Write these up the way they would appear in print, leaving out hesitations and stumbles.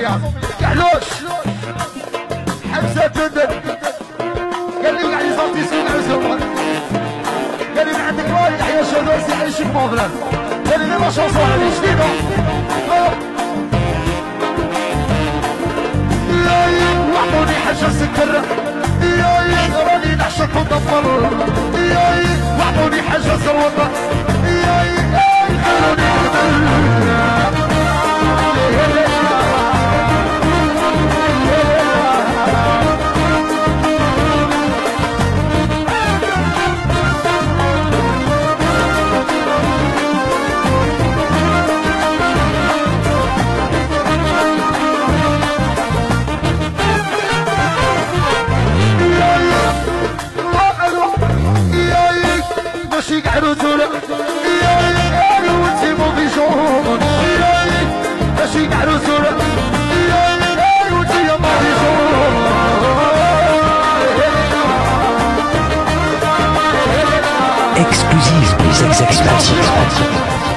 كحلوش حمزة دندن قال لي قاعد يصوتي سوق عزومة قال لي عندك راي يحيى شادوسي يعيشك مظلم قال لي ما شاء الله عليك شديدة وعطوني حاجة سكر راني نعشق ودمر وعطوني حاجة زروطة خلوني ماشي قاع رجولة وانتي مو بيجون ماشي قاع رجولة وانتي مو بيجون Exclusive les expertises.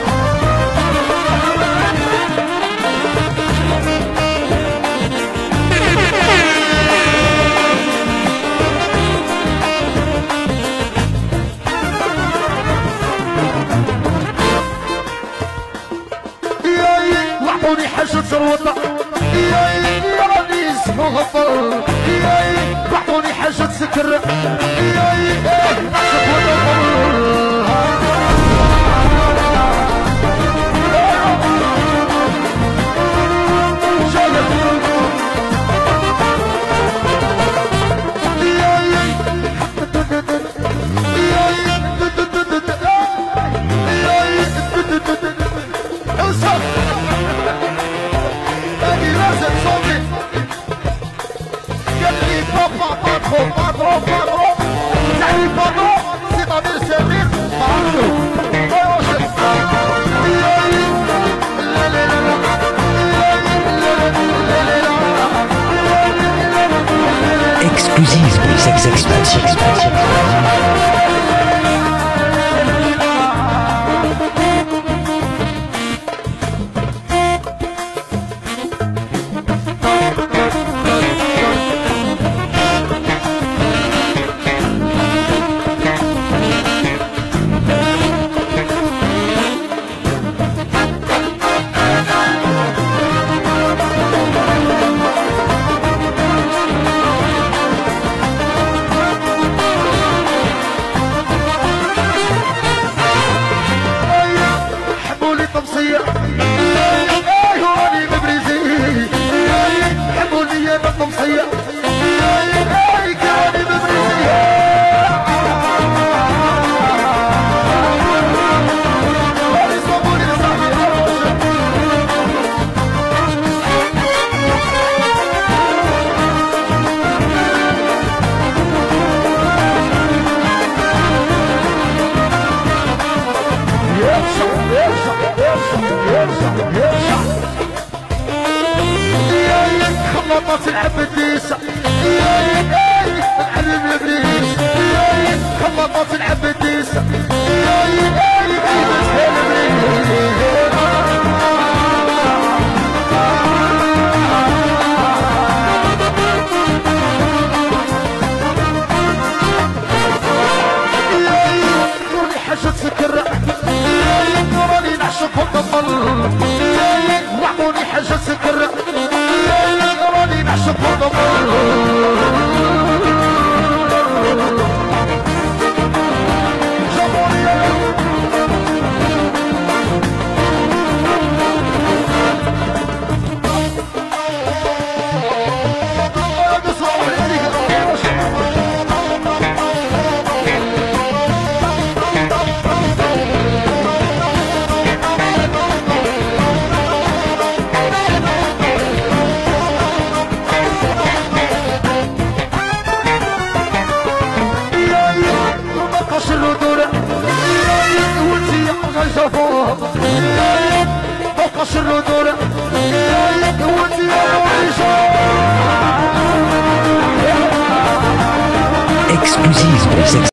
وعطوني حاجة زروطة راني اسمه غفر وعطوني حاجة سكر نعشق ودمر Exclusive les expertises. خلطت العبديسة العلم الابليس خلطت العبديسة راني حاجة سكر راني نعشق ودمر وعطوني حاجة سكر راني نعشق ودمر فوق الردور Exclusive les